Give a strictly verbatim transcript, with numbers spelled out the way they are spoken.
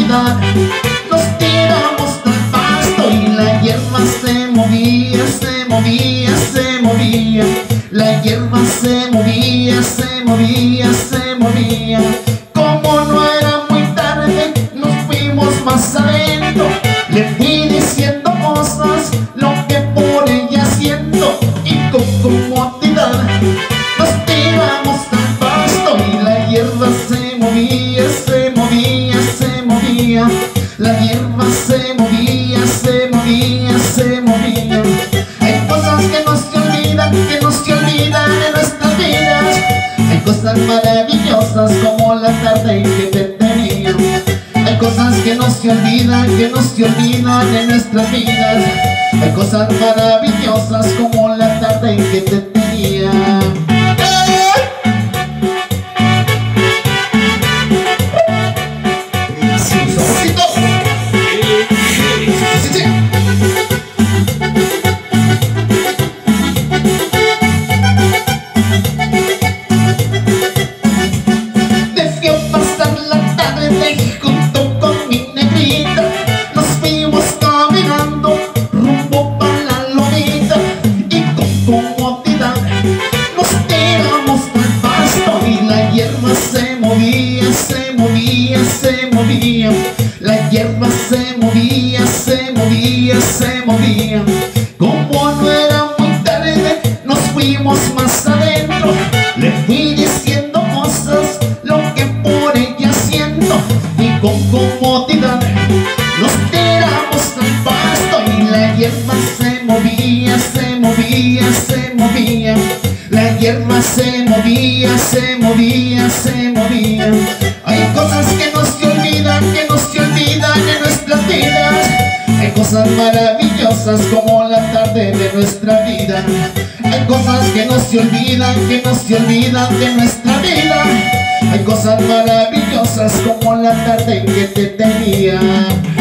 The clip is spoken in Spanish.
comodidad. Nos tiramos al pasto y la hierba se movía, se movía, se movía. La hierba se movía, se movía, se movía. Como no era muy tarde, nos fuimos más adentro. Le fui diciendo cosas, lo que por ella siento, y con comodidad nos tiramos al pasto y la hierba se movía, se movía, se movía. La hierba se movía, se movía, se movía. Hay cosas que no se olvidan, que no se olvidan en nuestras vidas. Hay cosas maravillosas como la tarde en que te tenía. Hay cosas que no se olvidan, que no se olvidan en nuestras vidas. Hay cosas maravillosas como la tarde en que te tenía. Se movía, se movía, se movía. La hierba se movía, se movía, se movía. Como no era muy tarde, nos fuimos más adentro. Le fui diciendo cosas, lo que por ella siento, y con comodidad nos tiramos al pasto y la hierba se movía, se movía, se movía. La hierba se movía, se movía, se movía. Hay cosas que no se olvidan, que no se olvidan en nuestras vidas. Hay cosas maravillosas como la tarde de nuestra vida. Hay cosas que no se olvidan, que no se olvidan de nuestra vida. Hay cosas maravillosas como la tarde en que te tenía.